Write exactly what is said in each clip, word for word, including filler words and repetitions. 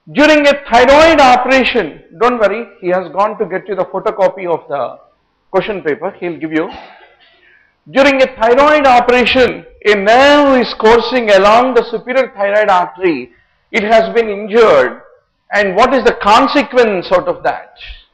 During a thyroid operation, don't worry, he has gone to get you the photocopy of the question paper, he will give you. During a thyroid operation, a nerve is coursing along the superior thyroid artery. It has been injured, and what is the consequence out of that?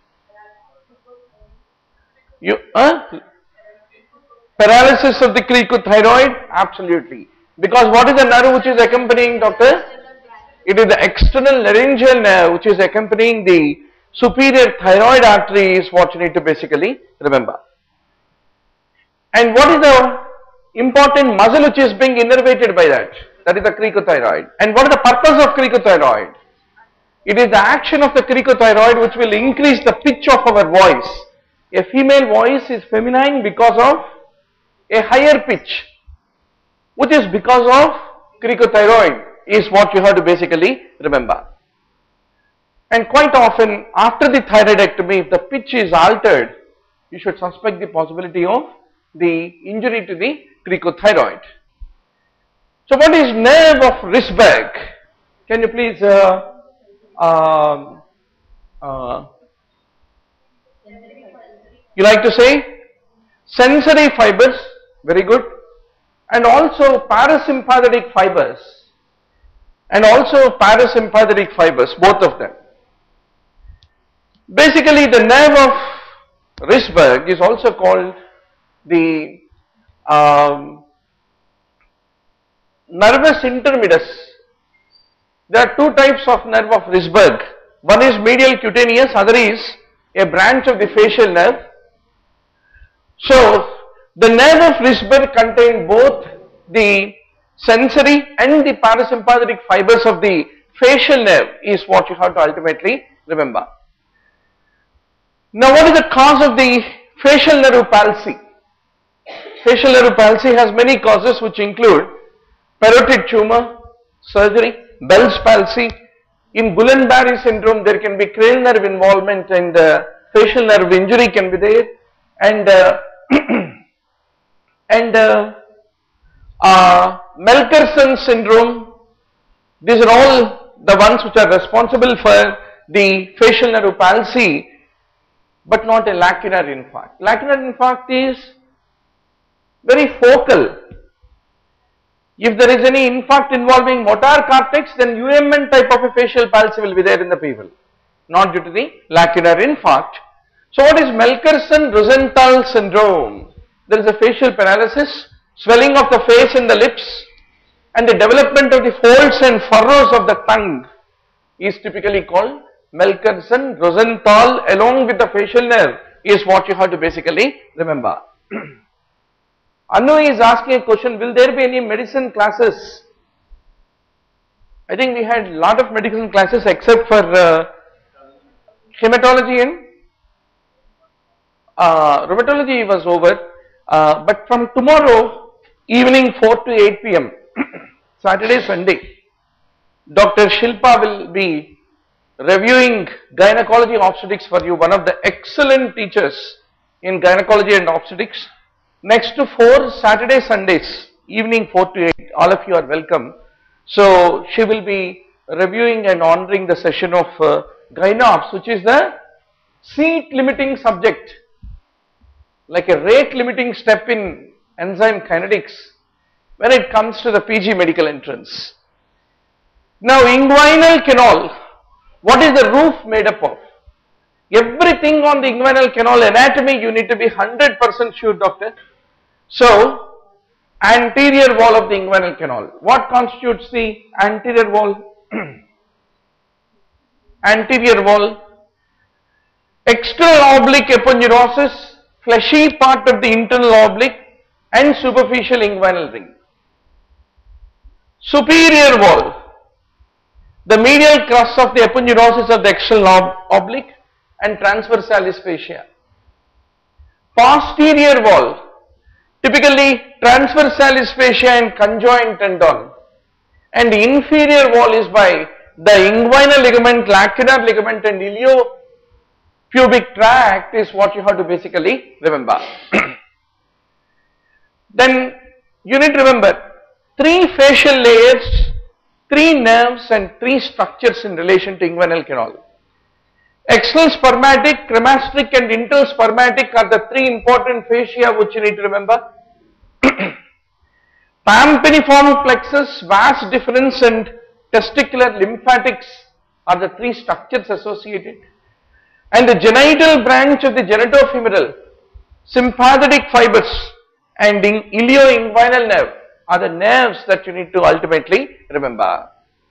You, uh? Paralysis of the cricothyroid? Absolutely. Because what is the nerve which is accompanying, doctor? It is the external laryngeal nerve which is accompanying the superior thyroid artery is what you need to basically remember. And what is the important muscle which is being innervated by that? That is the cricothyroid. And what is the purpose of cricothyroid? It is the action of the cricothyroid which will increase the pitch of our voice. A female voice is feminine because of a higher pitch, which is because of cricothyroid, is what you have to basically remember. And quite often after the thyroidectomy, if the pitch is altered, you should suspect the possibility of the injury to the cricothyroid. So what is nerve of Rysberg? Can you please uh, uh, uh, you like to say? Sensory fibers, very good, and also parasympathetic fibers, and also parasympathetic fibers, both of them. Basically the nerve of Rysberg is also called the um, nervus intermedius. There are two types of nerve of Rysberg. One is medial cutaneous, other is a branch of the facial nerve. So the nerve of Rysberg contain both the sensory and the parasympathetic fibers of the facial nerve is what you have to ultimately remember. Now what is the cause of the facial nerve palsy? Facial nerve palsy has many causes which include parotid tumor, surgery, Bell's palsy. In Guillain-Barré syndrome there can be cranial nerve involvement and uh, facial nerve injury can be there, and uh, and uh, uh, Melkersson syndrome. These are all the ones which are responsible for the facial nerve palsy, but not a lacunar infarct. Lacunar infarct is very focal. If there is any infarct involving motor cortex, then U M N type of a facial palsy will be there in the people, not due to the lacunar infarct. So what is Melkersson-Rosenthal syndrome? There is a facial paralysis, swelling of the face and the lips, and the development of the folds and furrows of the tongue is typically called Melkersson-Rosenthal along with the facial nerve is what you have to basically remember. Anu is asking a question, will there be any medicine classes? I think we had a lot of medicine classes except for uh, hematology and uh, rheumatology was over, uh, but from tomorrow evening four to eight p m Saturday, Sunday, Doctor Shilpa will be reviewing gynecology obstetrics for you, one of the excellent teachers in gynecology and obstetrics. Next to four Saturday, Sundays, evening four to eight, all of you are welcome. So she will be reviewing and honoring the session of uh, gynops, which is the seat limiting subject, like a rate limiting step in enzyme kinetics when it comes to the P G medical entrance. Now inguinal canal, what is the roof made up of? Everything on the inguinal canal anatomy you need to be one hundred percent sure, doctor. So anterior wall of the inguinal canal, what constitutes the anterior wall? Anterior wall, external oblique aponeurosis, fleshy part of the internal oblique and superficial inguinal ring. Superior wall, the medial crust of the aponeurosis of the external ob oblique and transversalis fascia. Posterior wall, typically transversalis fascia and conjoint tendon, and the inferior wall is by the inguinal ligament, lacunar ligament and iliopubic tract is what you have to basically remember. Then you need to remember three facial layers, three nerves and three structures in relation to inguinal canal. External spermatic, cremasteric and internal spermatic are the three important fascia which you need to remember. Pampiniform plexus, vas deferens and testicular lymphatics are the three structures associated. And the genital branch of the genitofemoral, sympathetic fibers and in ilioinguinal nerve are the nerves that you need to ultimately remember.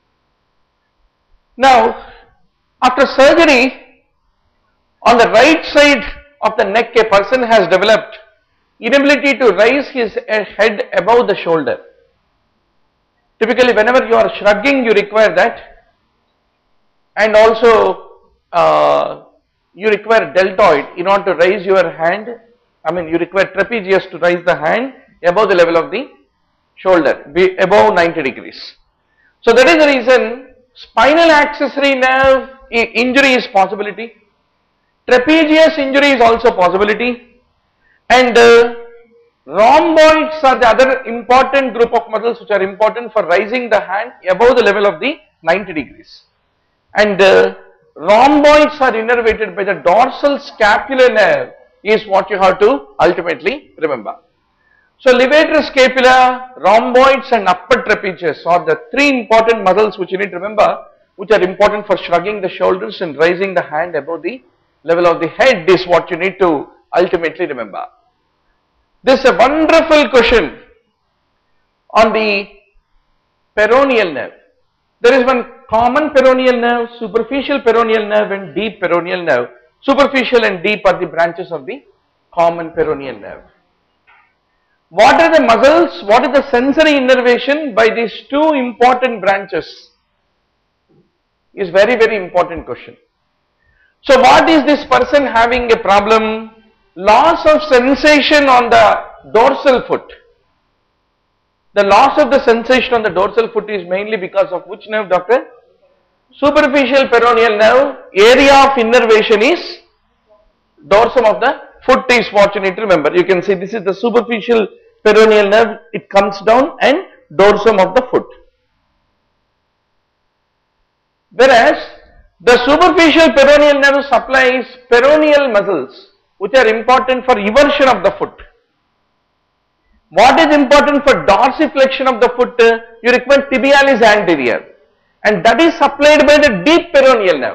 Now, after surgery, on the right side of the neck, a person has developed inability to raise his head above the shoulder. Typically, whenever you are shrugging, you require that, and also uh, you require deltoid in order to raise your hand. I mean, you require trapezius to raise the hand above the level of the shoulder, be above ninety degrees. So that is the reason spinal accessory nerve injury is possibility, trapezius injury is also possibility, and uh, rhomboids are the other important group of muscles which are important for raising the hand above the level of the ninety degrees. And uh, rhomboids are innervated by the dorsal scapular nerve is what you have to ultimately remember. So levator scapula, rhomboids and upper trapezius are the three important muscles which you need to remember, which are important for shrugging the shoulders and raising the hand above the level of the head is what you need to ultimately remember. This is a wonderful question on the peroneal nerve. There is one common peroneal nerve, superficial peroneal nerve and deep peroneal nerve. Superficial and deep are the branches of the common peroneal nerve. What are the muscles, what is the sensory innervation by these two important branches is very very important question. So what is this person having a problem? Loss of sensation on the dorsal foot. The loss of the sensation on the dorsal foot is mainly because of which nerve, doctor? Superficial peroneal nerve. Area of innervation is dorsum of the foot is what you need to remember. You can see this is the superficial peroneal nerve, it comes down and dorsum of the foot. Whereas the superficial peroneal nerve supplies peroneal muscles which are important for eversion of the foot. What is important for dorsiflexion of the foot? You require tibialis anterior, and that is supplied by the deep peroneal nerve.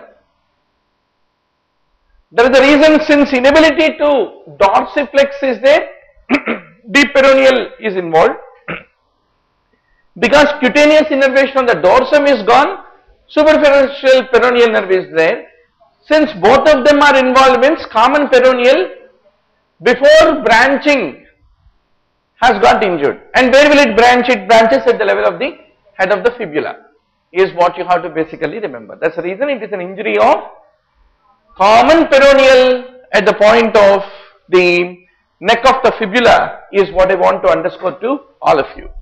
That is the reason, since inability to dorsiflex is there, deep peroneal is involved. Because cutaneous innervation on the dorsum is gone, superficial peroneal nerve is there. Since both of them are involved, means common peroneal before branching has got injured. And where will it branch? It branches at the level of the head of the fibula is what you have to basically remember. That is the reason it is an injury of common peroneal at the point of the neck of the fibula is what I want to underscore to all of you.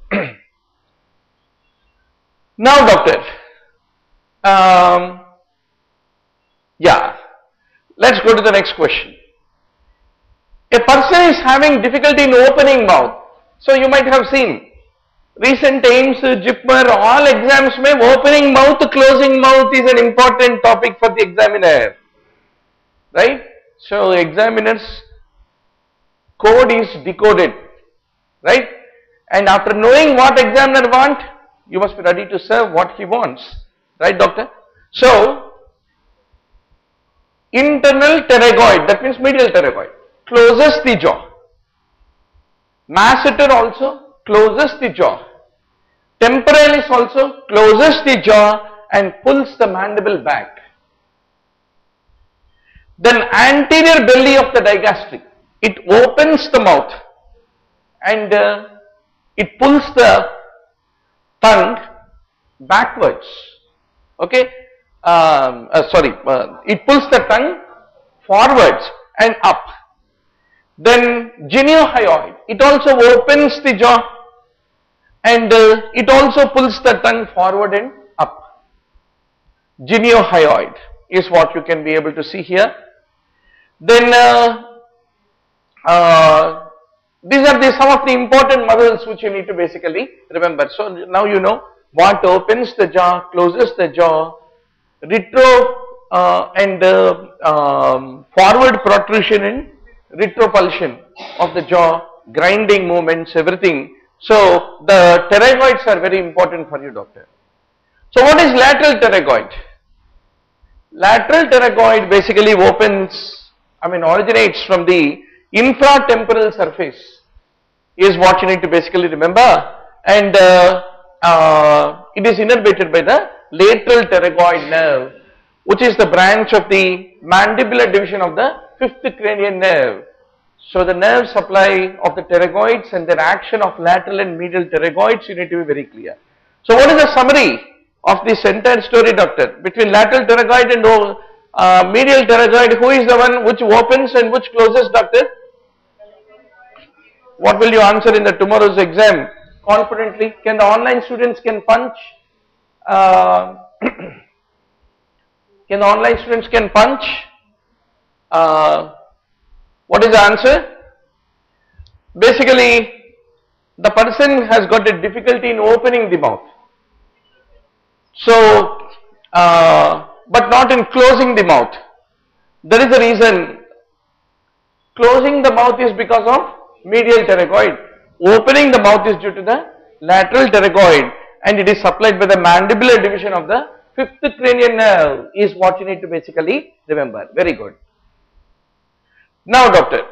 Now doctor, um, yeah, let's go to the next question. A person is having difficulty in opening mouth. So you might have seen recent aims, JIPMER, all exams may opening mouth, closing mouth is an important topic for the examiner, right? So examiner's code is decoded, right? And after knowing what examiner want, you must be ready to serve what he wants, right doctor? So internal pterygoid, that means medial pterygoid, closes the jaw. Masseter also closes the jaw. Temporalis also closes the jaw and pulls the mandible back. Then anterior belly of the digastric, it opens the mouth and uh, it pulls the tongue backwards. Okay, um, uh, sorry, uh, it pulls the tongue forwards and up. Then geniohyoid, it also opens the jaw and uh, it also pulls the tongue forward and up. Geniohyoid is what you can be able to see here. Then uh, uh, these are the some of the important muscles which you need to basically remember. So now you know what opens the jaw, closes the jaw, retro uh, and uh, um, forward protrusion and retropulsion of the jaw, grinding movements, everything. So the pterygoids are very important for you, doctor. So what is lateral pterygoid? Lateral pterygoid basically opens, I mean originates from the infratemporal surface is what you need to basically remember, and uh, uh, it is innervated by the lateral pterygoid nerve, which is the branch of the mandibular division of the fifth cranial nerve. So the nerve supply of the pterygoids and their action of lateral and medial pterygoids, you need to be very clear. So what is the summary of this entire story, doctor? Between lateral pterygoid and uh, medial pterygoid, who is the one which opens and which closes, doctor? What will you answer in the tomorrow's exam confidently? Can the online students can punch? Uh, can the online students can punch? Uh, what is the answer? Basically, the person has got a difficulty in opening the mouth. So, uh, but not in closing the mouth. There is a reason. Closing the mouth is because of medial pterygoid. Opening the mouth is due to the lateral pterygoid, and it is supplied by the mandibular division of the fifth cranial nerve is what you need to basically remember. Very good. Now, doctor,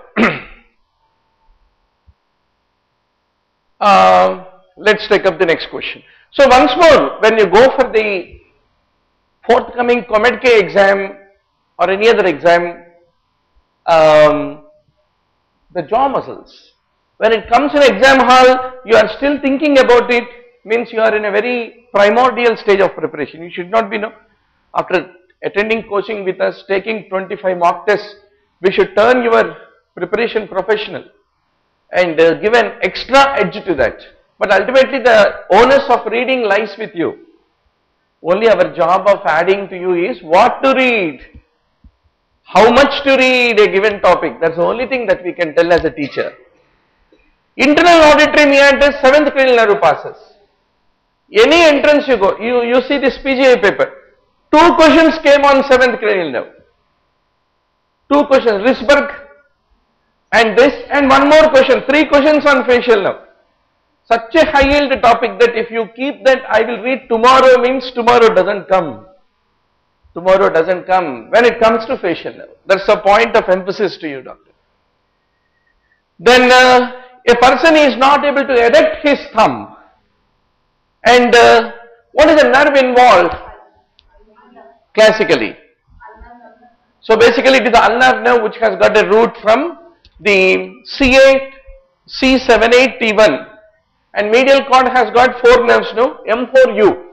uh, let's take up the next question. So once more, when you go for the forthcoming COMEDK exam or any other exam, um, the jaw muscles, when it comes in exam hall, you are still thinking about it, means you are in a very primordial stage of preparation. You should not be, no, after attending coaching with us, taking twenty-five mock tests, we should turn your preparation professional and uh, give an extra edge to that. But ultimately the onus of reading lies with you. Only our job of adding to you is what to read, how much to read a given topic. That's the only thing that we can tell as a teacher. Internal auditory meatus, seventh cranial nerve passes. Any entrance you go, you, you see this P G I paper. Two questions came on seventh cranial nerve. Two questions, Risberg and this, and one more question, three questions on facial nerve. Such a high yield topic that if you keep that I will read tomorrow means tomorrow doesn't come. Tomorrow doesn't come when it comes to facial nerve. That's a point of emphasis to you, doctor. Then uh, a person is not able to erect his thumb. And uh, what is the nerve involved? Classically. So basically it is the ulnar nerve which has got a root from the C eight, C seven eight T one, and medial cord has got four nerves now, M four U.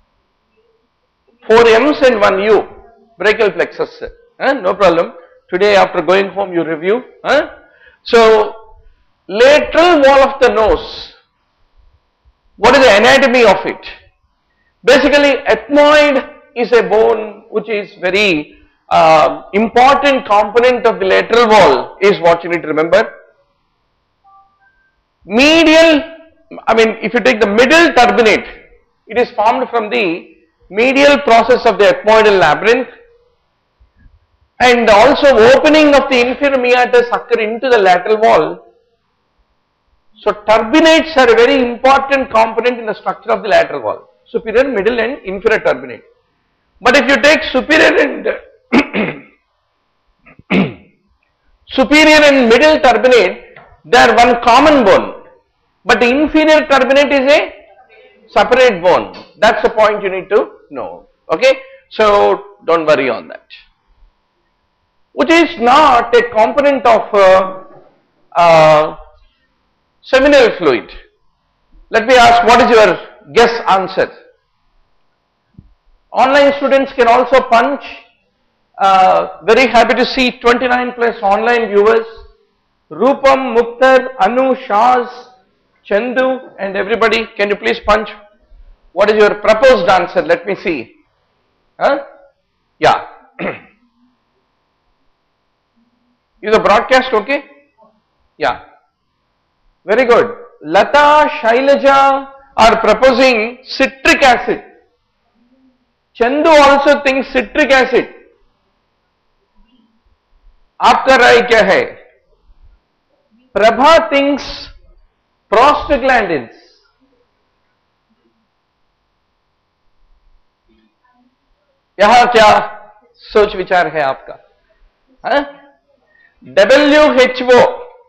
Four M's and one U, brachial plexus. Huh? No problem. Today after going home you review. Huh? So lateral wall of the nose. What is the anatomy of it? Basically, ethmoid is a bone which is very uh, important component of the lateral wall is what you need to remember. Medial, I mean if you take the middle turbinate, it is formed from the medial process of the ethmoidal labyrinth, and also opening of the inferior meatus occur into the lateral wall. So turbinates are a very important component in the structure of the lateral wall. Superior, middle and inferior turbinate. But if you take superior and superior and middle turbinate, they are one common bone. But the inferior turbinate is a separate bone. That's the point you need to know. Okay. So don't worry on that. Which is not a component of uh, uh, seminal fluid. Let me ask, what is your guess answer? Online students can also punch. Uh, very happy to see twenty-nine plus online viewers. Rupam, Muktar, Anu, Shaz, Chandu and everybody. Can you please punch? What is your proposed answer? Let me see. Huh? Yeah. Is the broadcast okay? Yeah. Very good. Lata, Shailaja, are proposing citric acid. Chandu also thinks citric acid. Aapka rai kya hai? Prabha thinks prostaglandins. यहाँ क्या सोच विचार है आपका? W H O,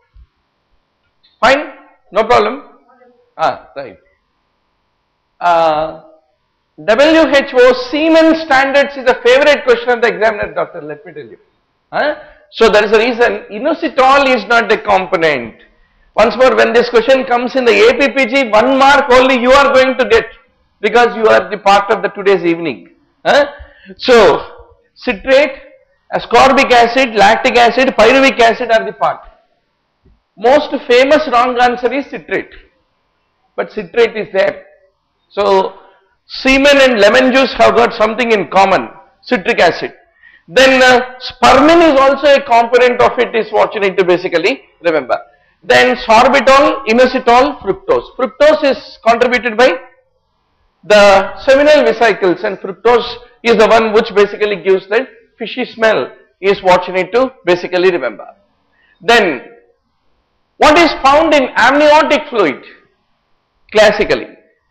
fine, no problem. Ah, right. Uh, W H O, Siemens standards is a favorite question of the examiner, doctor. Let me tell you. Huh? So there is a reason. Inositol is not a component. Once more, when this question comes in the A P P G, one mark only you are going to get because you are the part of the today's evening. Huh? So citrate, ascorbic acid, lactic acid, pyruvic acid are the part. Most famous wrong answer is citrate, but citrate is there. So semen and lemon juice have got something in common, citric acid. Then uh, spermine is also a component of it, is what you need to basically remember. Then sorbitol, inositol, fructose. Fructose is contributed by the seminal vesicles, and fructose is the one which basically gives that fishy smell, is what you need to basically remember. Then what is found in amniotic fluid? Classically,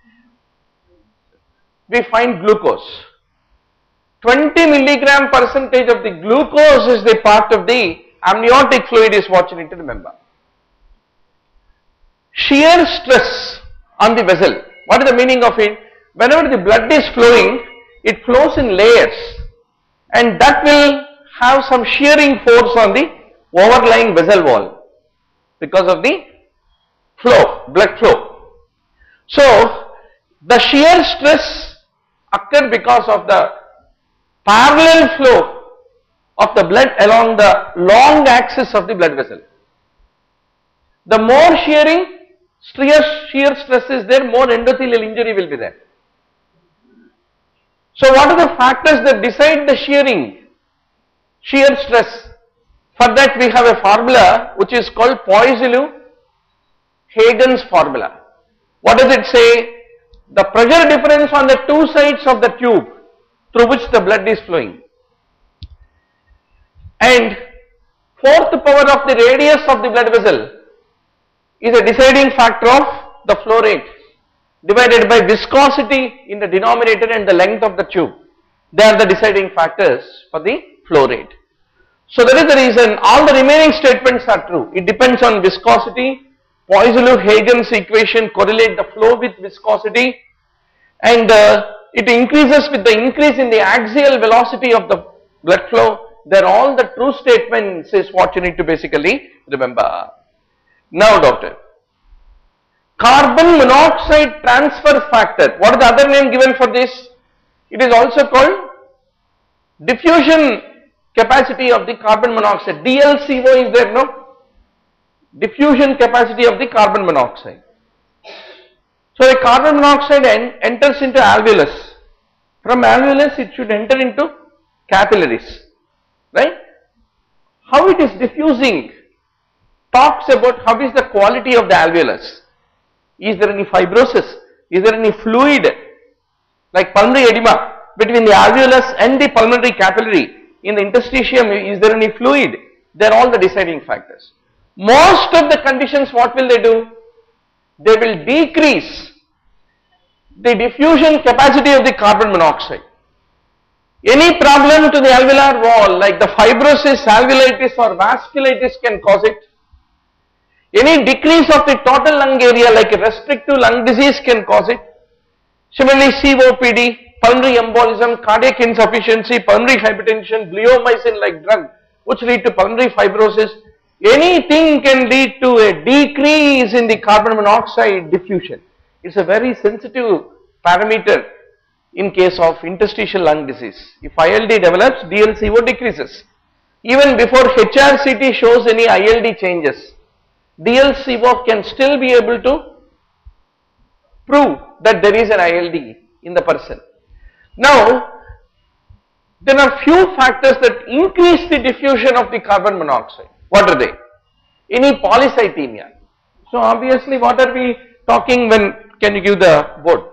we find glucose. twenty milligram percentage of the glucose is the part of the amniotic fluid, is what you need to remember. Shear stress on the vessel. What is the meaning of it? Whenever the blood is flowing, it flows in layers, and that will have some shearing force on the overlying vessel wall because of the flow, blood flow. So the shear stress occurs because of the parallel flow of the blood along the long axis of the blood vessel. The more shearing, shear, shear stress is there, more endothelial injury will be there. So what are the factors that decide the shearing, shear stress? For that we have a formula which is called Poiseuille-Hagen's formula. What does it say? The pressure difference on the two sides of the tube through which the blood is flowing, and fourth power of the radius of the blood vessel is a deciding factor of the flow rate, divided by viscosity in the denominator and the length of the tube. They are the deciding factors for the flow rate. So that is the reason all the remaining statements are true. It depends on viscosity. Poiseuille-Hagen's equation correlate the flow with viscosity, and uh, it increases with the increase in the axial velocity of the blood flow. They are all the true statements, is what you need to basically remember. Now doctor, carbon monoxide transfer factor. What is the other name given for this? It is also called diffusion capacity of the carbon monoxide. D L C O is there, no? Diffusion capacity of the carbon monoxide. So a carbon monoxide en enters into alveolus. From alveolus it should enter into capillaries, right? How it is diffusing talks about how is the quality of the alveolus. Is there any fibrosis? Is there any fluid like pulmonary edema between the alveolus and the pulmonary capillary? In the interstitium, is there any fluid? They are all the deciding factors. Most of the conditions, what will they do? They will decrease the diffusion capacity of the carbon monoxide. Any problem to the alveolar wall like the fibrosis, alveolitis or vasculitis can cause it. Any decrease of the total lung area like a restrictive lung disease can cause it. Similarly, C O P D, pulmonary embolism, cardiac insufficiency, pulmonary hypertension, bleomycin like drug which lead to pulmonary fibrosis. Anything can lead to a decrease in the carbon monoxide diffusion. It's a very sensitive parameter in case of interstitial lung disease. If I L D develops, D L C O decreases. Even before H R C T shows any I L D changes, D L C O can still be able to prove that there is an I L D in the person. Now, there are few factors that increase the diffusion of the carbon monoxide. What are they? Any polycythemia. So obviously what are we talking when, can you give the board?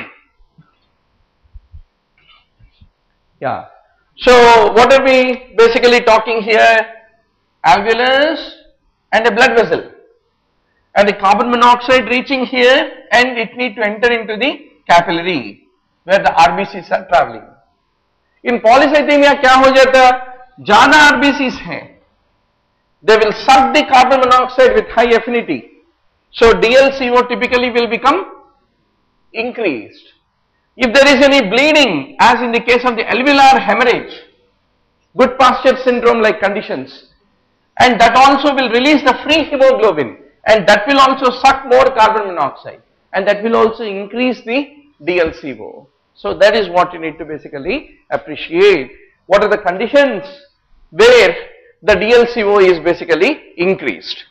Yeah. So what are we basically talking here? Alveolus and a blood vessel, and the carbon monoxide reaching here, and it need to enter into the capillary where the R B Cs are traveling. In polycythemia क्या हो जाता है? ज़्यादा R B Cs हैं, they will suck the carbon monoxide with high affinity. So D L C O typically will become increased. If there is any bleeding, as in the case of the alveolar hemorrhage, Goodpasture syndrome like conditions, and that also will release the free hemoglobin, and that will also suck more carbon monoxide, and that will also increase the D L C O. So that is what you need to basically appreciate. What are the conditions where the D L C O is basically increased?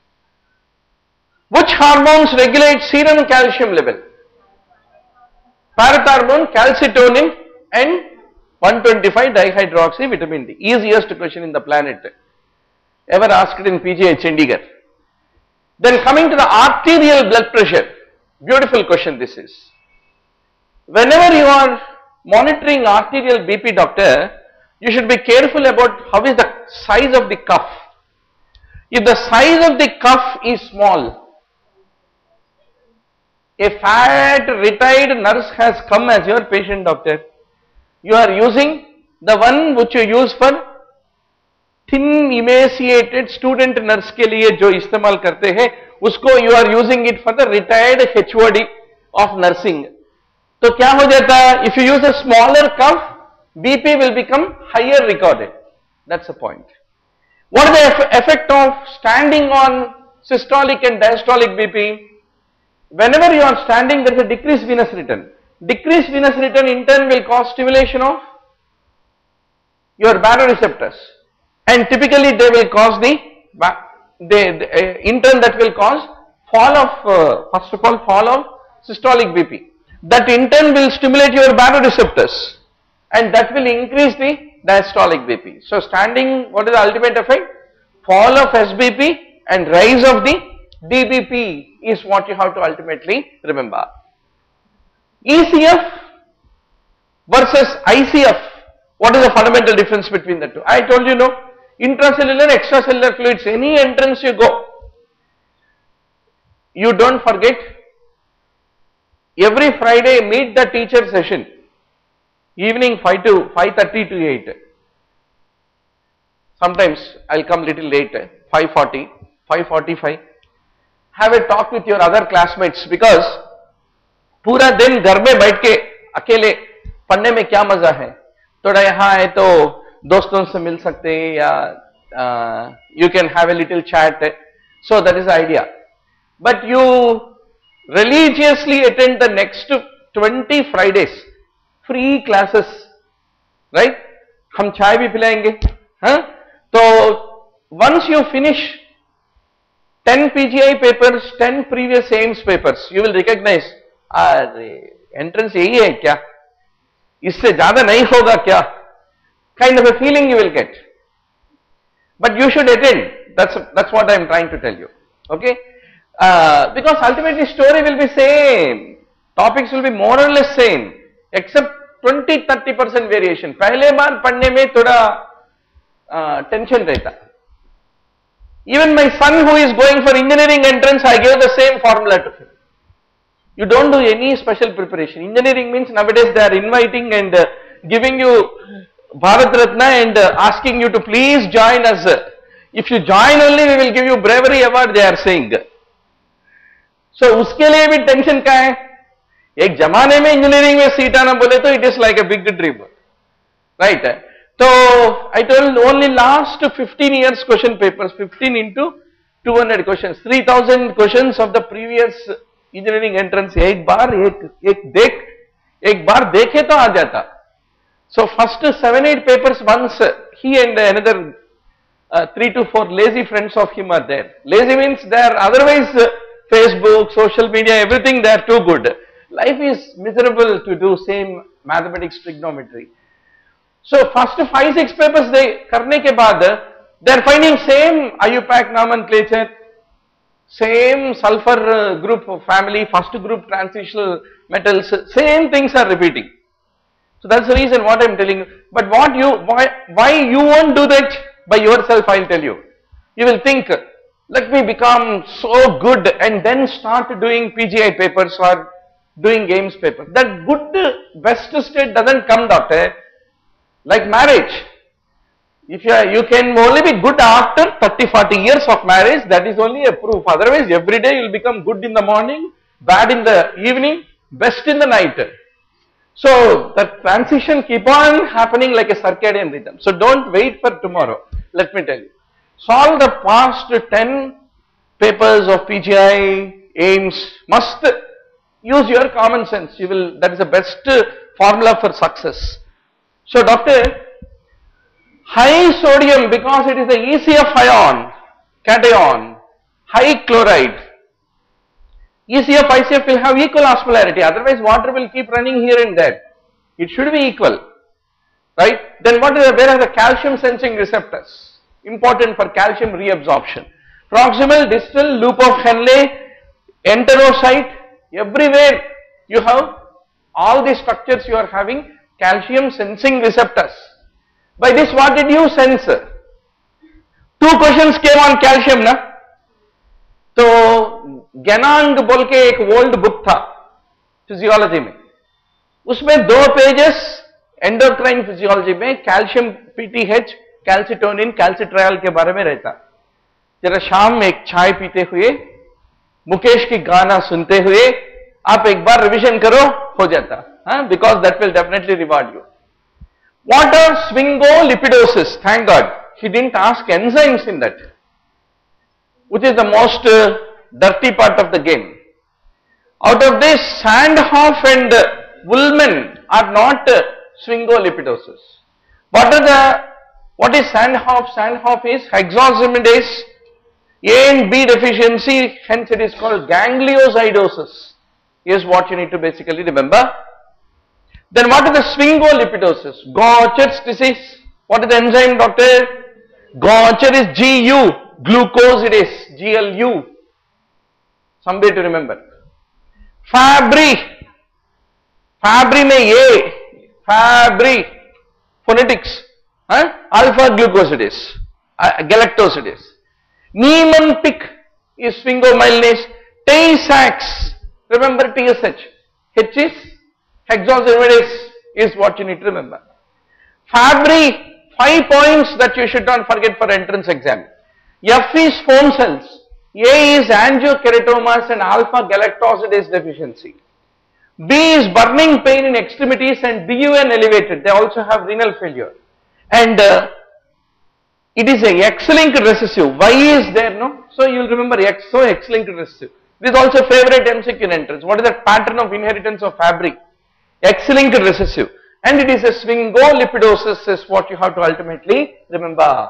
Which hormones regulate serum calcium level? Parathormone, calcitonin, and one twenty-five dihydroxy vitamin D. Easiest question in the planet, ever asked in P G I Chandigarh. Then coming to the arterial blood pressure, beautiful question this is. Whenever you are monitoring arterial B P, doctor, you should be careful about how is the size of the cuff. If the size of the cuff is small, a fat retired nurse has come as your patient, doctor. You are using the one which you use for thin emaciated student nurse के लिए जो इस्तेमाल करते हैं, उसको you are using it for the retired H O D of nursing. तो क्या हो जाता है? If you use a smaller cuff, B P will become higher recorded. That's the point. What is the effect of standing on systolic and diastolic B P? Whenever you are standing, there is a decreased venous return. Decreased venous return in turn will cause stimulation of your baroreceptors, and typically they will cause the, they, they, uh, in turn that will cause fall of, uh, first of all fall of systolic B P. That in turn will stimulate your baroreceptors, and that will increase the diastolic B P. So standing, what is the ultimate effect? Fall of S B P and rise of the D B P is what you have to ultimately remember. E C F versus I C F, what is the fundamental difference between the two? I told you, no, intracellular, extracellular fluids, any entrance you go, you don't forget, every Friday meet the teacher session, evening five to five thirty to eight. Sometimes I will come little late, five forty, five forty-five. Have a talk with your other classmates, because पूरा दिन घर में बैठ के अकेले पढ़ने में क्या मजा है? थोड़ा यहाँ है तो दोस्तों से मिल सकते हैं, या you can have a little chat. So that is the idea. But you religiously attend the next twenty Fridays free classes, right? हम चाय भी पिलाएंगे, हाँ? तो once you finish ten P G I papers, ten previous AIIMS papers, you will recognize, अरे entrance यही है क्या? इससे ज़्यादा नहीं होगा क्या? Kind of a feeling you will get. But you should attend. That's that's what I am trying to tell you. Okay? Uh, because ultimately story will be same. Topics will be more or less same, except twenty to thirty percent variation. पहले बार पढ़ने में थोड़ा tension रहता. Even my son who is going for engineering entrance, I gave the same formula to him. You don't do any special preparation. Engineering means nowadays they are inviting and uh, giving you Bharat Ratna and uh, asking you to please join us. If you join only, we will give you bravery award, they are saying. So उसके लिए भी tension क्या है? एक जमाने में engineering में seat आना बोले तो it is like a big dream, right? So I told only last fifteen years question papers, fifteen into two hundred questions, three thousand questions of the previous engineering entrance. एक बार एक एक देख एक बार देखे तो आ जाता. So first seven eight papers once he and another uh, three to four lazy friends of him are there. Lazy means they are otherwise uh, Facebook, social media, everything they are too good. Life is miserable to do same mathematics, trigonometry. So first five six papers they करने के बाद they are finding same I U P A C nomenclature, same sulfur uh, group of family, first group transitional metals, same things are repeating. So that's the reason what I am telling you. But what you, why, why you won't do that by yourself, I will tell you. You will think, let me become so good and then start doing P G I papers or doing games papers. That good best state doesn't come, doctor. Like marriage. If you, are, you can only be good after thirty forty years of marriage, that is only a proof. Otherwise, every day you will become good in the morning, bad in the evening, best in the night. So, the transition keep on happening like a circadian rhythm. So, don't wait for tomorrow. Let me tell you. Solve the past ten papers of P G I, AIIMS, must use your common sense. You will, that is the best formula for success. So, doctor, high sodium, because it is the E C F ion, cation, high chloride. E C F, I C F will have equal osmolarity, otherwise water will keep running here and there. It should be equal, right? Then what is the, where are the calcium sensing receptors? Important for calcium reabsorption. Proximal, distal, loop of Henle, enterocyte, everywhere you have all these structures, you are having calcium sensing receptors. By this what did you sense? Two questions came on calcium, na? तो गैनांग बोल के एक old book था physiology में, उसमें दो pages endocrine physiology में calcium PTH, calcitonin, calcitriol के बारे में रहता. जरा शाम में एक चाय पीते हुए, मुकेश की गाना सुनते हुए आप एक बार रिवीजन करो, हो जाता. हाँ, because that will definitely reward you. What are sphingolipidosis? Thank God he didn't ask enzymes in that, which is the most uh, dirty part of the game. Out of this, Sandhoff and uh, Woolman are not uh, sphingolipidosis. What are the, what is Sandhoff? Sandhoff is hexosaminidase A and B deficiency, hence it is called gangliosidosis, is what you need to basically remember. Then what is the sphingolipidosis? Gaucher's disease. What is the enzyme, doctor? Gaucher is G U, glucosidase, G L U. Some way to remember. Fabry. Fabry mein A. Fabry. Phonetics. Huh? Alpha glucosidase. Uh, galactosidase. Niemann-Pick is sphingomyelinase. Tay-Sachs. Remember T S H. H is hexosaminidase is what you need to remember. Fabry. Five points that you should not forget for entrance exam. F is foam cells, A is angiokeratomas and alpha galactosidase deficiency. B is burning pain in extremities and B U N elevated, they also have renal failure. And uh, it is a X-linked recessive, Y is there, no? So you will remember X, so X-linked recessive. This is also favorite M C Q in entrance. What is the pattern of inheritance of Fabry? X-linked recessive. And it is a sphingolipidosis is what you have to ultimately remember.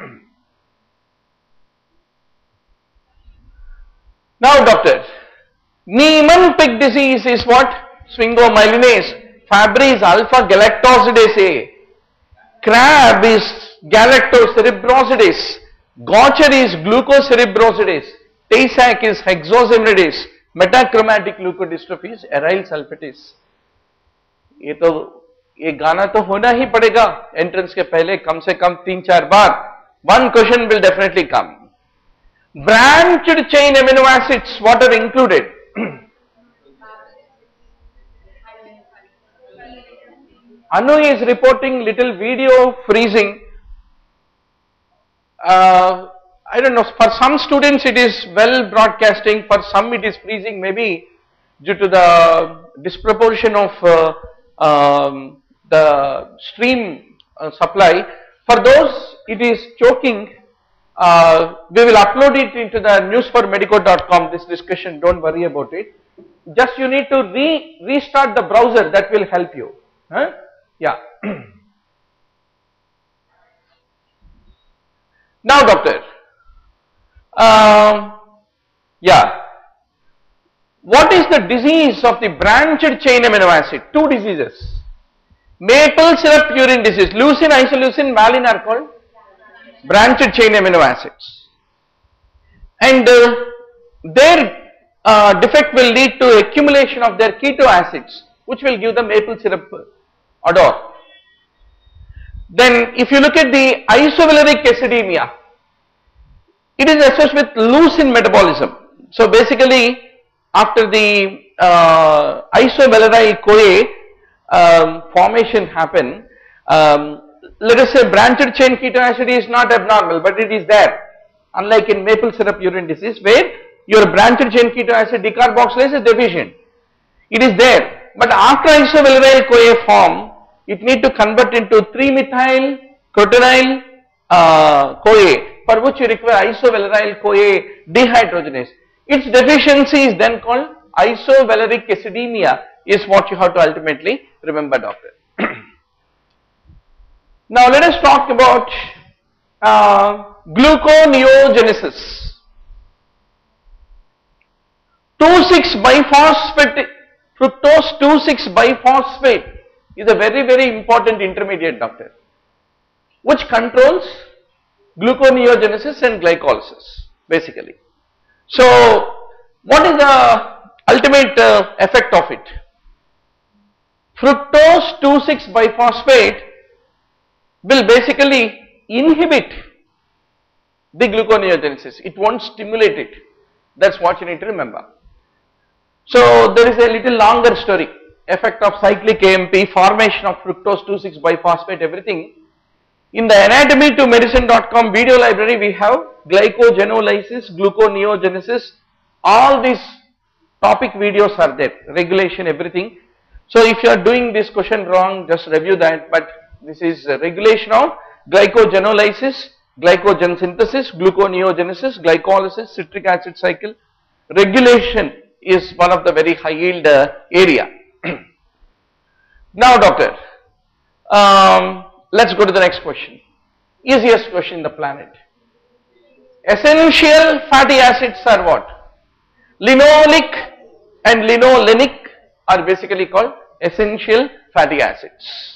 Now doctor, Niemann-Pick disease is what? Sphingomyelinase. Fabry is alpha galactosidase A. Crab is galactocerebrosidase. Gaucher is glucocerebrosidase. Tay-Sachs is hexosaminidase. Metachromatic leukodystrophy is aryl sulfatase. ये तो ये गाना तो होना ही पड़ेगा entrance के पहले कम से कम तीन चार बार. One question will definitely come. Branched chain amino acids, what are included? Anu is reporting little video freezing. Uh, I don't know, for some students it is well broadcasting, for some it is freezing, maybe due to the disproportion of uh, um, the stream uh, supply. For those it is choking, uh, we will upload it into the news for medico dot com, this discussion, don't worry about it. Just you need to re restart the browser, that will help you. Huh? Yeah. Now doctor, uh, yeah, what is the disease of the branched chain amino acid? Two diseases. Maple syrup urine disease, leucine, isoleucine, valine are called branched chain amino acids. And uh, their uh, defect will lead to accumulation of their keto acids, which will give the maple syrup odor. Then if you look at the isovaleric acidemia, it is associated with leucine metabolism. So basically after the uh, isovaleric CoA um, formation happen, um, let us say branched chain keto acid is not abnormal, but it is there, unlike in maple syrup urine disease where your branched chain keto acid decarboxylase is deficient. It is there, but after isovaleric CoA form, it need to convert into three methyl crotonil uh, CoA, for which you require isovaleric CoA dehydrogenase. Its deficiency is then called isovaleric acidemia, is what you have to ultimately remember, doctor. Now let us talk about uh, gluconeogenesis. two six biphosphate, fructose two six biphosphate is a very very important intermediate, doctor, which controls gluconeogenesis and glycolysis basically. So what is the ultimate uh, effect of it? Fructose two six biphosphate will basically inhibit the gluconeogenesis. It won't stimulate it. That's what you need to remember. So there is a little longer story. Effect of cyclic A M P, formation of fructose two six biphosphate, everything. In the anatomy to medicine dot com video library, we have glycogenolysis, gluconeogenesis, all these topic videos are there, regulation, everything. So if you are doing this question wrong, just review that, but this is regulation of glycogenolysis, glycogen synthesis, gluconeogenesis, glycolysis, citric acid cycle. Regulation is one of the very high yield uh, area. Now doctor, um, let's go to the next question. Easiest question in the planet. Essential fatty acids are what? Linoleic and linolenic are basically called essential fatty acids.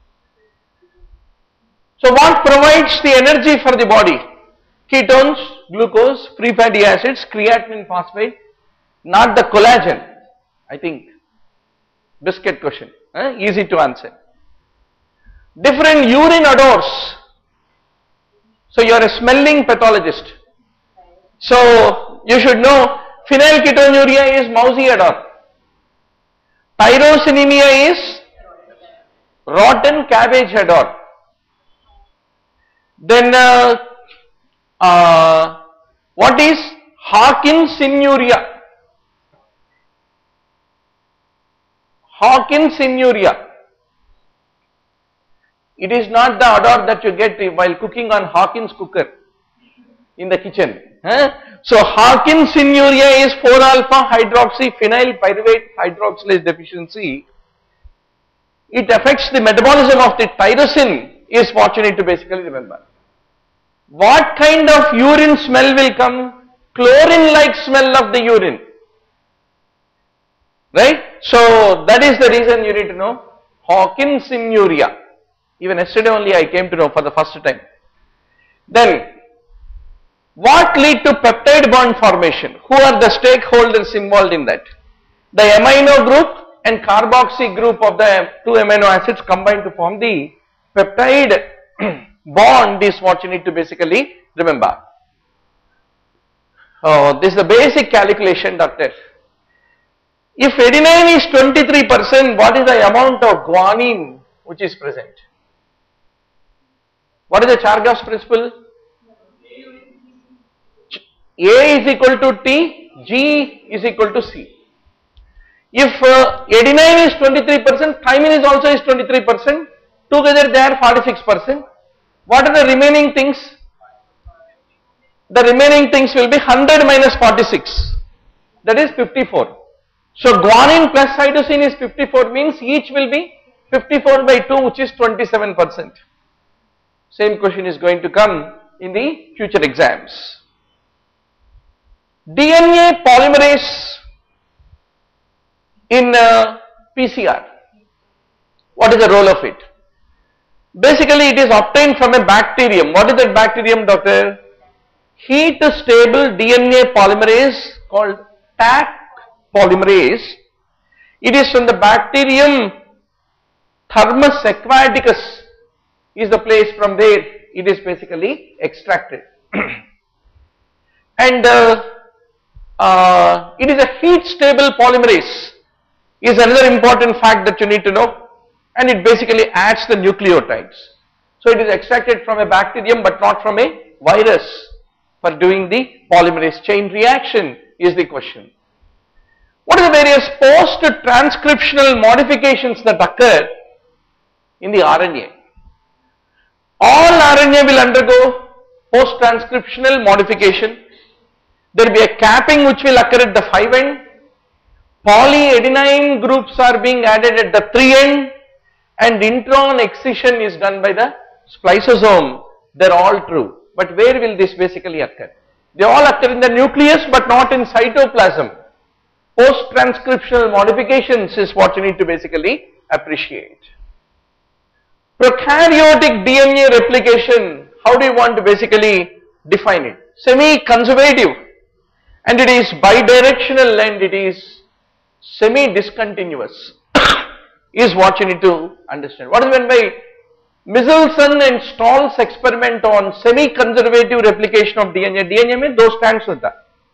So what provides the energy for the body? Ketones, glucose, free fatty acids, creatine, phosphate, not the collagen. I think biscuit question, eh? Easy to answer. Different urine odors. So you are a smelling pathologist. So you should know phenylketonuria is mousy odor. Tyrosinemia is rotten cabbage odor. Then uh, uh, what is Hawkinsinuria? Hawkinsinuria. It is not the odor that you get while cooking on Hawkins cooker in the kitchen. Eh? So Hawkinsinuria is four alpha hydroxy phenyl pyruvate hydroxylase deficiency. It affects the metabolism of the tyrosine, is what you need to basically remember. What kind of urine smell will come? Chlorine like smell of the urine. Right? So that is the reason you need to know Hawkinsinuria. Even yesterday only I came to know for the first time. Then what lead to peptide bond formation? Who are the stakeholders involved in that? The amino group and carboxy group of the two amino acids combine to form the peptide bond, is what you need to basically remember. Oh, this is the basic calculation, doctor. If adenine is twenty-three percent, what is the amount of guanine which is present? What is the Chargaff's principle? A is equal to T, G is equal to C. If uh, adenine is twenty-three percent, thymine is also is twenty-three percent, together they are forty-six percent. What are the remaining things? The remaining things will be one hundred minus forty-six, that is fifty-four. So guanine plus cytosine is fifty-four, means each will be fifty-four by two, which is twenty-seven percent. Same question is going to come in the future exams. D N A polymerase in uh, P C R. What is the role of it? Basically it is obtained from a bacterium. What is that bacterium, doctor? Heat stable D N A polymerase called Taq polymerase. It is from the bacterium Thermus aquaticus is the place from where it is basically extracted. And uh, uh, it is a heat stable polymerase is another important fact that you need to know, and it basically adds the nucleotides. So it is extracted from a bacterium but not from a virus for doing the polymerase chain reaction is the question. What are the various post-transcriptional modifications that occur in the R N A? All R N A will undergo post-transcriptional modification. There will be a capping which will occur at the five end. Polyadenine groups are being added at the three end, and intron excision is done by the spliceosome. They are all true. But where will this basically occur? They all occur in the nucleus but not in cytoplasm. Post-transcriptional modifications is what you need to basically appreciate. Prokaryotic D N A replication, how do you want to basically define it? Semi-conservative, and it is bidirectional and it is semi-discontinuous is what you need to understand. What is meant by Michelson and Stahl's experiment on semi-conservative replication of D N A? D N A में दो strands होता,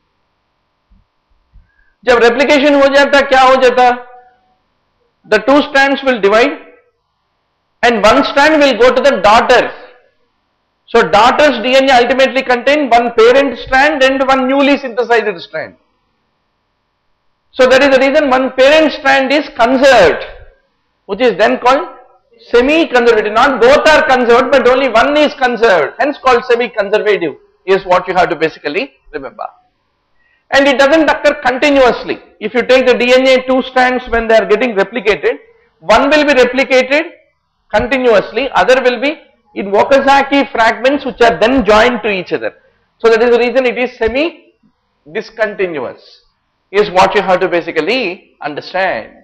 जब replication हो जाता क्या हो जाता? The two strands will divide and one strand will go to the daughter. So daughter's D N A ultimately contain one parent strand and one newly synthesized strand. So that is the reason one parent strand is conserved, which is then called semi-conservative. Not both are conserved, but only one is conserved, hence called semi-conservative is what you have to basically remember. And it doesn't occur continuously. If you take the D N A two strands when they are getting replicated, one will be replicated continuously, other will be in Okazaki fragments which are then joined to each other. So that is the reason it is semi-discontinuous is what you have to basically understand.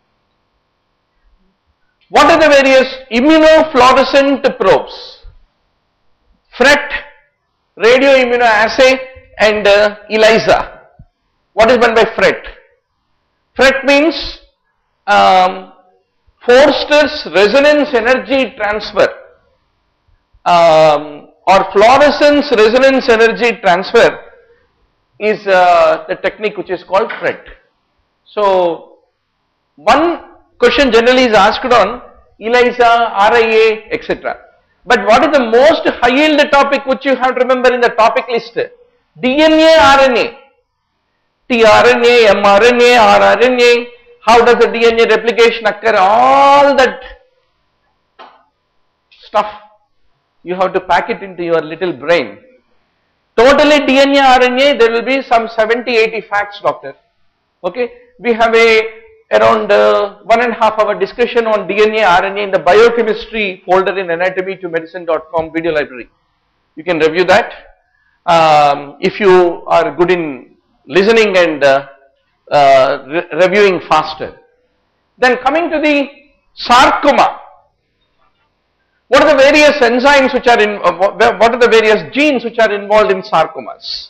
What are the various immunofluorescent probes? FRET, radioimmunoassay, and uh, ELISA. What is meant by FRET? FRET means um, Forster's resonance energy transfer um, or fluorescence resonance energy transfer is uh, the technique which is called FRET. So, one question generally is asked on ELISA, R I A, et cetera. But what is the most high yield topic which you have to remember in the topic list? D N A, R N A, tRNA, mRNA, rRNA, how does the D N A replication occur, all that stuff you have to pack it into your little brain. Totally D N A, R N A, there will be some seventy, eighty facts, doctor. Okay, we have a around uh, one and a half hour discussion on D N A, R N A in the biochemistry folder in anatomy to medicine dot com video library. You can review that um, if you are good in listening and uh, uh, re reviewing faster. Then coming to the sarcoma. What are the various enzymes which are in, uh, what are the various genes which are involved in sarcomas?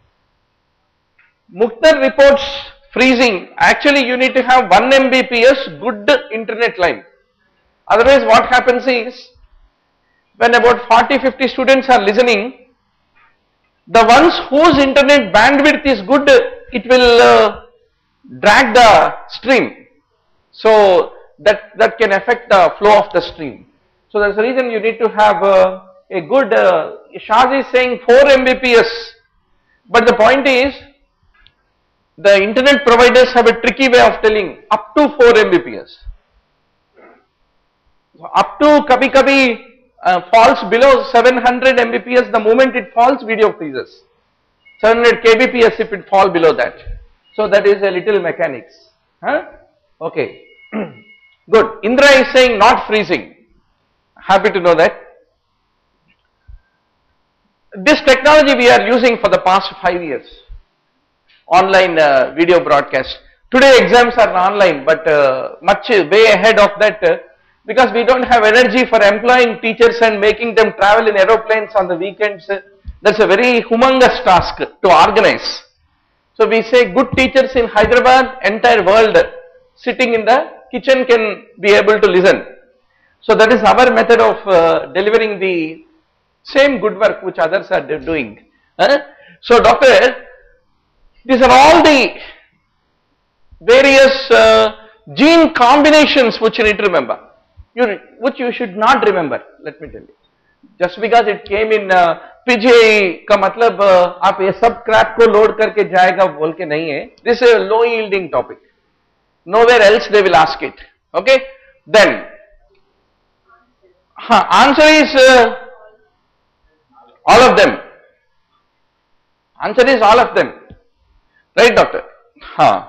Mukhtar reports freezing. Actually, you need to have one megabits per second good internet line. Otherwise, what happens is, when about forty, fifty students are listening, the ones whose internet bandwidth is good, it will uh, drag the stream. So, that, that can affect the flow of the stream. So, that is the reason you need to have uh, a good, uh, Shaz is saying four megabits per second, but the point is, the internet providers have a tricky way of telling up to four megabits per second. So, up to kabhi kabhi uh, falls below seven hundred megabits per second, the moment it falls, video freezes. seven hundred kilobits per second if it fall below that. So, that is a little mechanics. Huh? Okay. Good. Indra is saying not freezing. Happy to know that. This technology we are using for the past five years. Online uh, video broadcast. Today exams are online, but uh, much way ahead of that uh, because we don't have energy for employing teachers and making them travel in aeroplanes on the weekends. Uh, that's a very humongous task to organize. So we say good teachers in Hyderabad, entire world sitting in the kitchen can be able to listen. So that is our method of uh, delivering the same good work which others are doing. Uh, so doctor, these are all the various uh, gene combinations which you need to remember, you, which you should not remember, let me tell you. Just because it came in uh, P G I का मतलब uh, आप ये सब Krebs को load करके जाएगा बोल के नहीं है. This is a low yielding topic. Nowhere else they will ask it. Okay. Then, huh, answer is uh, all of them. Answer is all of them. Right, doctor? Huh.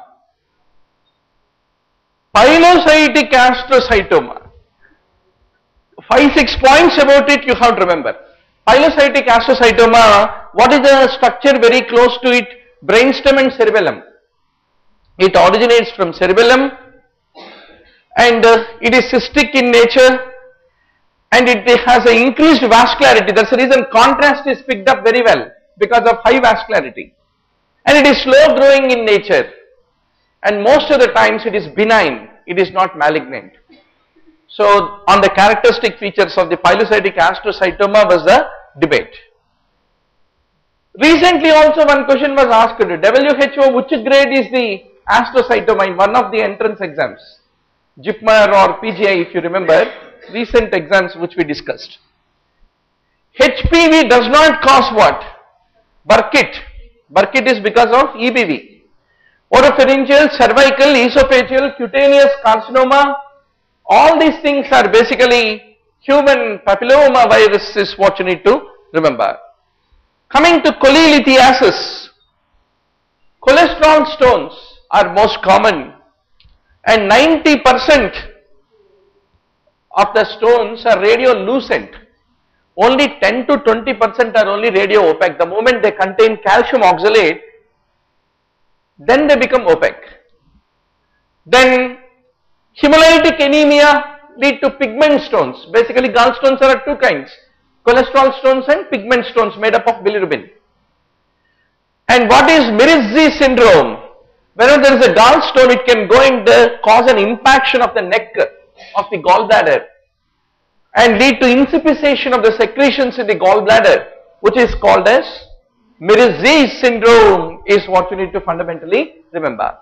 Pilocytic astrocytoma. Five, six points about it you have to remember. Pilocytic astrocytoma, what is the structure very close to it? Brainstem and cerebellum. It originates from cerebellum and uh, it is cystic in nature and it has an increased vascularity. That's the reason contrast is picked up very well because of high vascularity. And it is slow growing in nature and most of the times it is benign, it is not malignant. So on the characteristic features of the pilocytic astrocytoma was the debate. Recently also one question was asked, W H O which grade is the astrocytoma in one of the entrance exams, J I P M A R or P G I if you remember, recent exams which we discussed. H P V does not cause what? Burkitt. Burkitt is because of E B V. Oropharyngeal, cervical, esophageal, cutaneous carcinoma, all these things are basically human papilloma virus is what you need to remember. Coming to cholelithiasis, cholesterol stones are most common and ninety percent of the stones are radiolucent. Only ten to twenty percent are only radio opaque. The moment they contain calcium oxalate, then they become opaque. Then hemolytic anemia lead to pigment stones. Basically gallstones are two kinds, cholesterol stones and pigment stones made up of bilirubin. And what is Mirizzi syndrome? Whenever there is a gallstone, it can go and uh, cause an impaction of the neck of the gallbladder and lead to insufficiency of the secretions in the gallbladder, which is called as Mirizzi syndrome is what you need to fundamentally remember.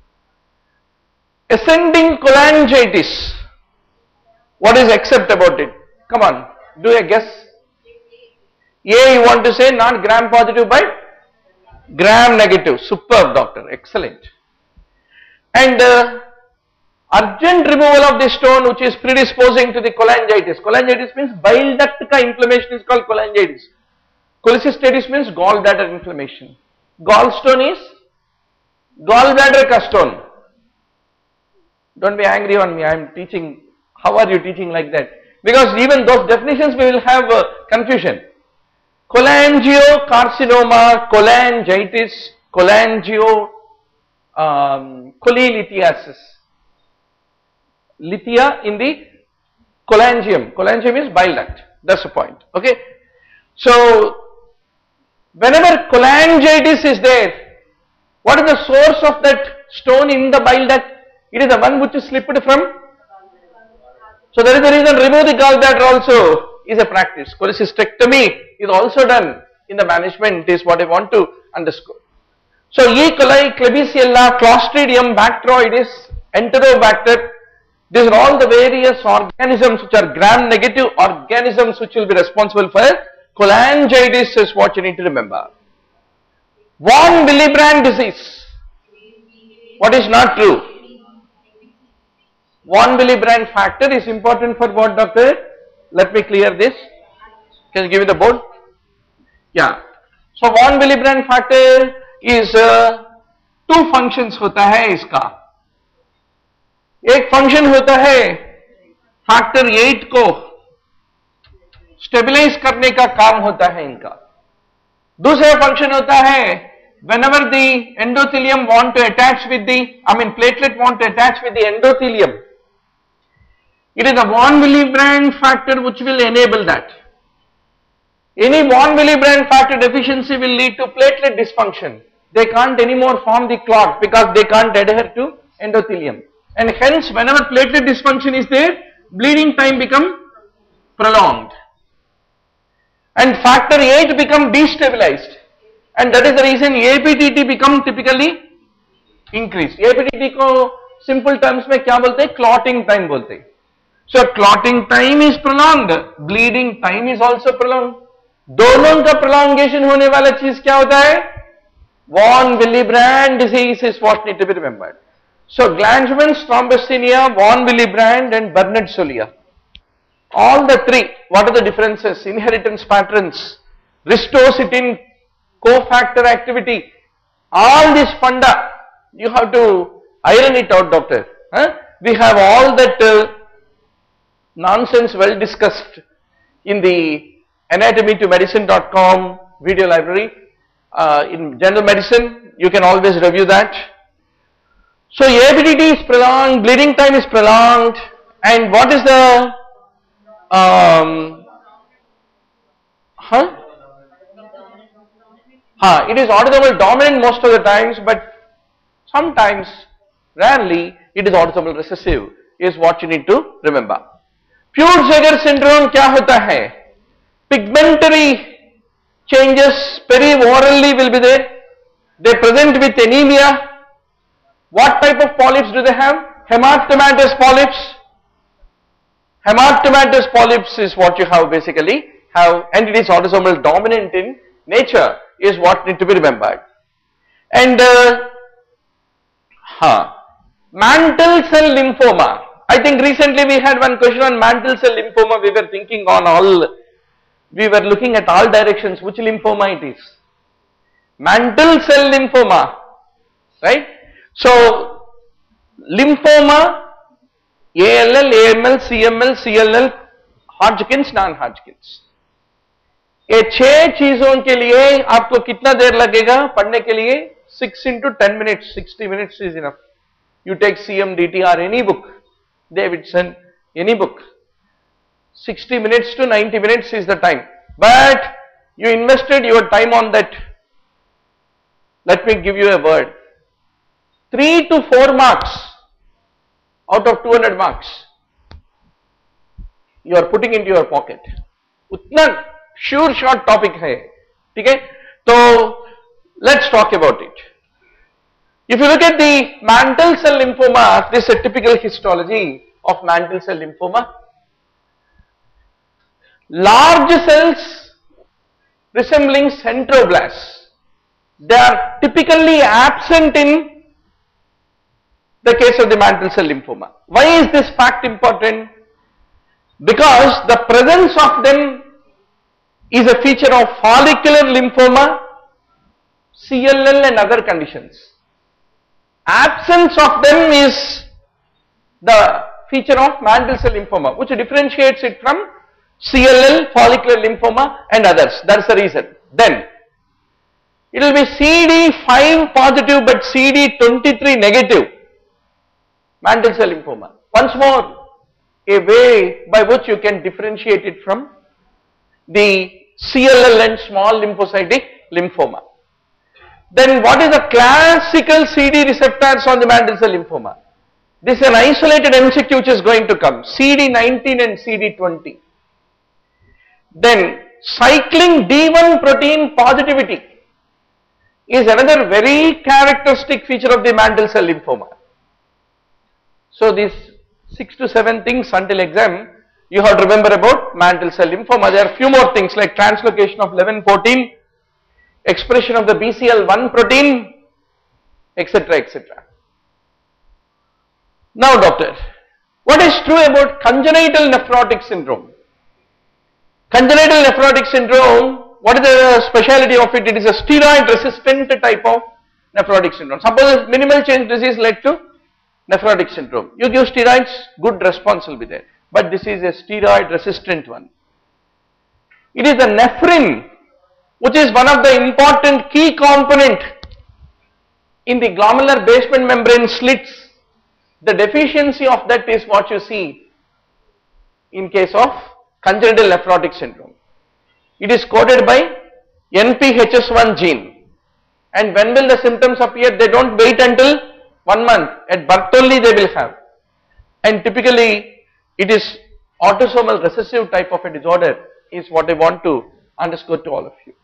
Ascending cholangitis. What is accept about it? Come on, do a guess. A you want to say not gram positive but gram negative. Superb doctor, excellent. And uh, urgent removal of the stone which is predisposing to the cholangitis. Cholangitis means bile duct ka inflammation is called cholangitis. Cholecystitis means gallbladder inflammation. Gallstone is gallbladder ka stone. Don't be angry on me, I am teaching, how are you teaching like that? Because even those definitions we will have uh, confusion. Cholangiocarcinoma, cholangitis, cholangio, um, cholelithiasis. Lithia in the cholangium. Cholangium is bile duct. That's the point. Okay. So, whenever cholangitis is there, what is the source of that stone in the bile duct? It is the one which is slipped from. So, that is the reason remove the gallbladder also is a practice. Cholecystectomy is also done in the management is what I want to underscore. So, E. coli, Klebsiella, Clostridium, Bacteroides, Enterobacter, these are all the various organisms which are gram negative organisms which will be responsible for cholangitis is what you need to remember. Von Willebrand disease. What is not true? Von Willebrand factor is important for what, doctor? Let me clear this. Can you give me the board? Yeah. So Von Willebrand factor is uh, two functions होता है इसका. एक function होता है factor eight को stabilise करने का काम होता है इनका. दूसरा फंक्शन होता है whenever the endothelium want to attach with the, I mean platelet want to attach with the endothelium, it is a von Willebrand factor which will enable that. Any von Willebrand factor deficiency will lead to platelet dysfunction. they can't anymore form the clot because they can't adhere to endothelium. And hence whenever platelet dysfunction is there, bleeding time become prolonged. And factor eight become destabilized. And that is the reason A P T T become typically increased. A P T T को simple terms में क्या बोलते हैं? Clotting time बोलते हैं. So clotting time is prolonged, bleeding time is also prolonged. दोनों का prolongation होने वाला चीज क्या होता है? Von Willebrand disease is what need to be remembered. So Glanzmann's thrombocythemia, Von Willebrand and Bernard-Soulier. All the three, what are the differences? Inheritance patterns, ristositin, cofactor activity, all this funda, you have to iron it out, doctor. Huh? We have all that uh, nonsense well discussed in the anatomy to medicine dot com video library. Uh, in general medicine, you can always review that. So A P T T is prolonged, bleeding time is prolonged, and what is the um, huh? Huh, it is autosomal dominant most of the times, but sometimes, rarely, it is autosomal recessive, is what you need to remember. Peutz-Jeghers syndrome क्या होता है? Pigmentary changes periorally will be there. They present with anemia. What type of polyps do they have? Hematomatous polyps. Hematomatous polyps is what you have basically have, and it is autosomal dominant in nature, is what need to be remembered. And uh, huh, mantle cell lymphoma. I think recently we had one question on mantle cell lymphoma. We were thinking on all, we were looking at all directions which lymphoma it is. Mantle cell lymphoma, right? So, lymphoma, A L L, A M L, C M L, C L L, Hodgkin's, non-Hodgkin's. ये छह चीजों के लिए आपको कितना देर लगेगा पढ़ने के लिए? six into ten minutes, sixty minutes is enough. You take C M D T or any book, Davidson, any book. sixty minutes to ninety minutes is the time. But you invested your time on that. Let me give you a word. three to four marks out of two hundred marks you are putting into your pocket. Utna sure short topic hai. ठीक है? So let's talk about it. If you look at the mantle cell lymphoma, this is a typical histology of mantle cell lymphoma. Large cells resembling centroblasts, they are typically absent in the case of the mantle cell lymphoma. Why is this fact important? Because the presence of them is a feature of follicular lymphoma, C L L and other conditions. Absence of them is the feature of mantle cell lymphoma, which differentiates it from C L L, follicular lymphoma and others. That is the reason. Then it will be C D five positive but C D twenty-three negative mantle cell lymphoma. Once more, a way by which you can differentiate it from the C L L and small lymphocytic lymphoma. Then what is the classical C D receptors on the mantle cell lymphoma? This is an isolated M C Q which is going to come, C D nineteen and C D twenty. Then cycling D one protein positivity is another very characteristic feature of the mantle cell lymphoma. So these six to seven things until exam you have to remember about mantle cell lymphoma. There are few more things like translocation of eleven fourteen, expression of the B C L one protein, etc, et cetera. Now doctor, what is true about congenital nephrotic syndrome? Congenital nephrotic syndrome, what is the speciality of it? It is a steroid resistant type of nephrotic syndrome. Suppose minimal change disease led to nephrotic syndrome. You give steroids, good response will be there. But this is a steroid resistant one. It is the nephrin which is one of the important key component in the glomerular basement membrane slits. The deficiency of that is what you see in case of congenital nephrotic syndrome. It is coded by N P H S one gene And when will the symptoms appear? They don't wait until one month. At birth only they will have. And typically it is autosomal recessive type of a disorder is what I want to underscore to all of you.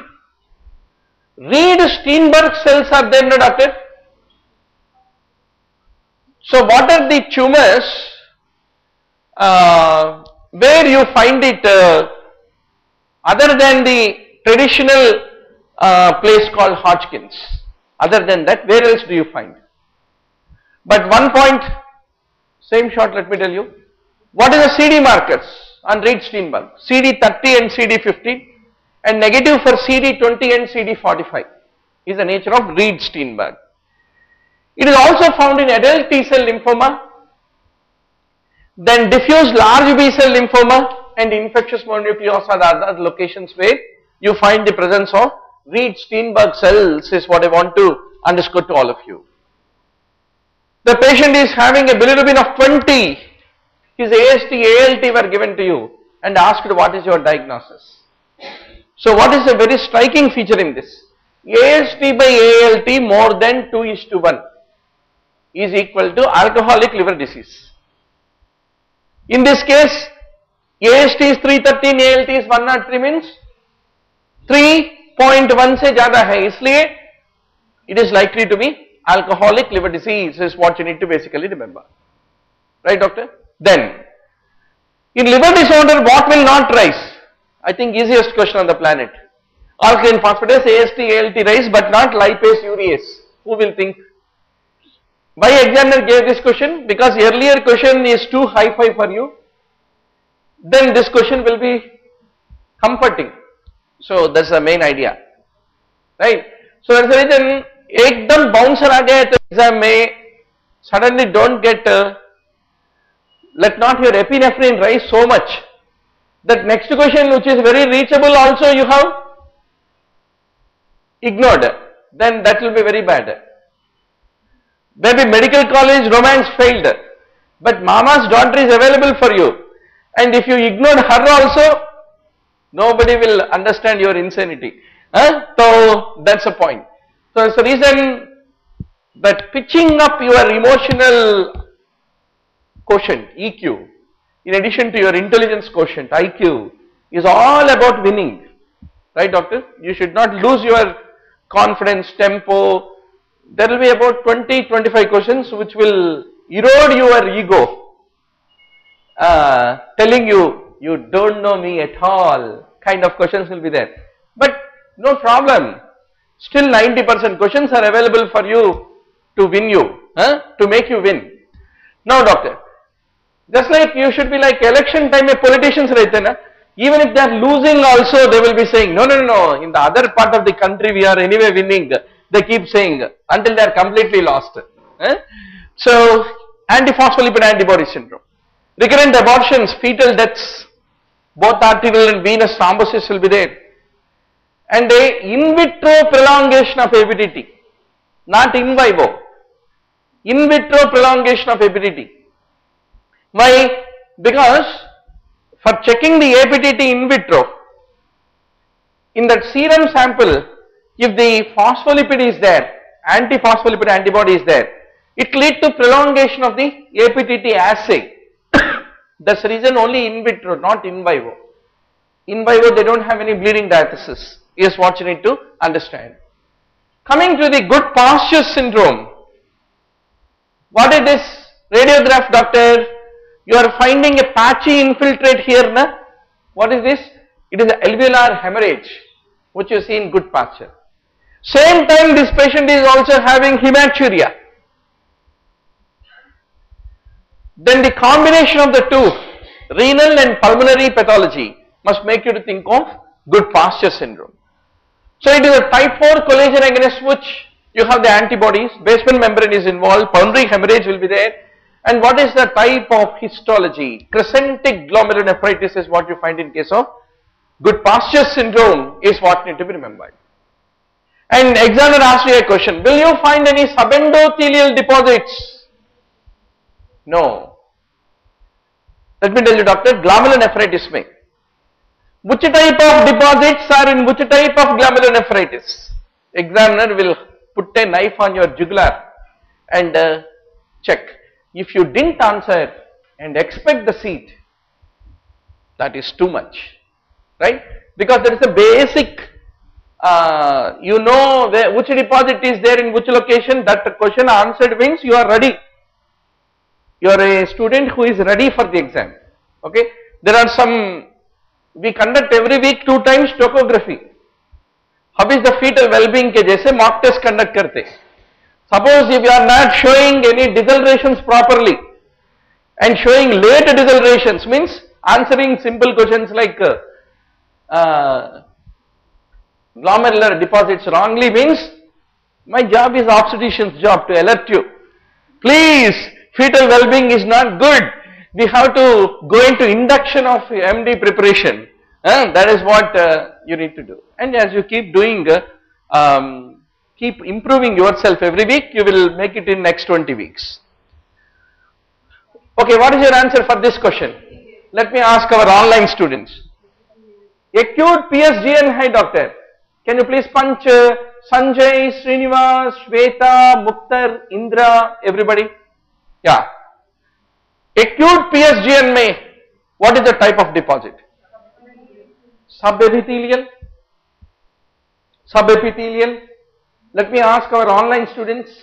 Reed-Steinberg cells are there, no doctor? So what are the tumors uh, where you find it uh, other than the traditional uh, place called Hodgkin's? Other than that, where else do you find? But one point, same shot, let me tell you. What is the C D markers on Reed-Steinberg? C D thirty and C D fifteen, and negative for C D twenty and C D forty-five is the nature of Reed-Steinberg. It is also found in adult T cell lymphoma, then diffuse large B cell lymphoma, and infectious mononucleosis are the other locations where you find the presence of Reed-Steinberg cells is what I want to underscore to all of you. The patient is having a bilirubin of twenty, his A S T, A L T were given to you and asked what is your diagnosis. So what is a very striking feature in this? A S T by A L T more than two is to one is equal to alcoholic liver disease. In this case, A S T is three thirteen, A L T is one oh three, means three point one se zyada hai, isliye it is likely to be alcoholic liver disease is what you need to basically remember. Right, doctor? Then, in liver disorder, what will not rise? I think easiest question on the planet. Alkaline phosphatase, A S T, A L T rise, but not lipase, urease. Who will think? Why examiner gave this question? Because earlier question is too high-fi for you. Then this question will be comforting. So that's the main idea. Right? So that's the reason, ekdam bouncer aa gaya to exam mein, suddenly don't get, uh, let not your epinephrine rise so much that next question which is very reachable also you have ignored, then that will be very bad. Maybe medical college romance failed, but mama's daughter is available for you, and if you ignored her also, nobody will understand your insanity. Huh? So that's the point. So it's the reason that pitching up your emotional quotient, E Q, in addition to your intelligence quotient, I Q, is all about winning. Right, doctor? You should not lose your confidence, tempo. There will be about twenty to twenty-five questions which will erode your ego, uh, telling you, you don't know me at all, kind of questions will be there. But no problem, still ninety percent questions are available for you to win you, huh? To make you win. Now doctor, just like you should be like election time, politicians rehte na, even if they are losing also they will be saying, no, no, no, no, in the other part of the country we are anyway winning. They keep saying until they are completely lost. Eh? So, antiphospholipid antibody syndrome, recurrent abortions, fetal deaths, both arterial and venous thrombosis will be there, and a in vitro prolongation of A P T T, not in vivo, in vitro prolongation of A P T T. Why? Because for checking the A P T T in vitro, in that serum sample, if the phospholipid is there, antiphospholipid antibody is there, it leads to prolongation of the A P T T assay. That's the reason only in vitro, not in vivo. In vivo they don't have any bleeding diathesis, is what you need to understand. Coming to the Goodpasture syndrome, what is this radiograph, doctor? You are finding a patchy infiltrate here, na? What is this? It is the alveolar hemorrhage which you see in Goodpasture. Same time this patient is also having hematuria. Then the combination of the two, renal and pulmonary pathology, must make you to think of Goodpasture syndrome. So it is a type four collagen against which you have the antibodies, basement membrane is involved, pulmonary hemorrhage will be there. And what is the type of histology? Crescentic glomerulonephritis is what you find in case of Goodpasture syndrome is what need to be remembered. And examiner asked you a question, will you find any subendothelial deposits? No. Let me tell you, doctor, glomerulonephritis may. Which type of deposits are in which type of glomerulonephritis? examiner will put a knife on your jugular and uh, check. If you didn't answer and expect the seat, that is too much, right? Because there is a basic, uh, you know where, which deposit is there in which location, that question answered means you are ready. You are a student who is ready for the exam, okay? There are some, we conduct every week two times topography. How is the fetal well-being के जैसे mock test conduct करते. Suppose if you are not showing any decelerations properly and showing late decelerations means answering simple questions like uh, uh, glomerular deposits wrongly means my job is obstetrician's job to alert you. Please, fetal well-being is not good. We have to go into induction of M D preparation. Uh, that is what uh, you need to do. And as you keep doing, uh, um, keep improving yourself every week, you will make it in next twenty weeks. Okay, what is your answer for this question? Let me ask our online students. Acute P S G N, hi doctor. Can you please punch uh, Sanjay, Srinivas, Shweta, Muktar, Indra, everybody? Yeah. Acute P S G N mein, what is the type of deposit? Subepithelial. Subepithelial. Let me ask our online students.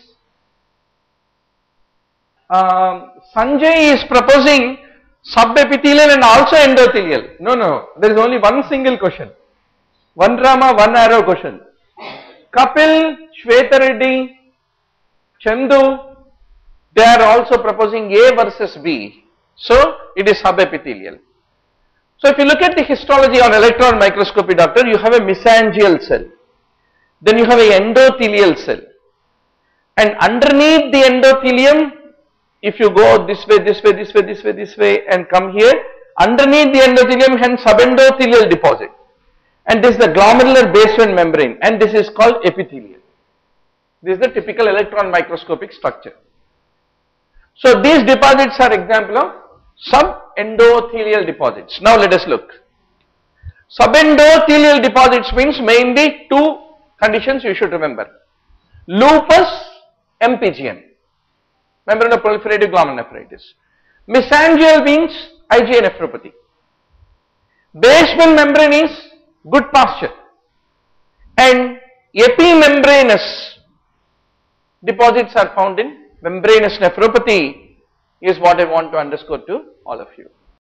Um, Sanjay is proposing subepithelial and also endothelial. No, no, there is only one single question. One drama, one arrow question. Kapil, Shweta Reddy, Chandu, they are also proposing A versus B. So, it is subepithelial. So, if you look at the histology on electron microscopy, doctor, you have a mesangial cell. Then you have a endothelial cell. And underneath the endothelium, if you go this way, this way, this way, this way, this way and come here, underneath the endothelium, hence subendothelial deposit. And this is the glomerular basement membrane and this is called epithelium. This is the typical electron microscopic structure. So, these deposits are example of subendothelial deposits. Now, let us look. Subendothelial deposits means mainly two conditions you should remember. Lupus, M P G N, membranoproliferative glomerulonephritis. Mesangial means I G A nephropathy. Basement membrane is good posture. And epimembranous deposits are found in membranous nephropathy is what I want to underscore to all of you.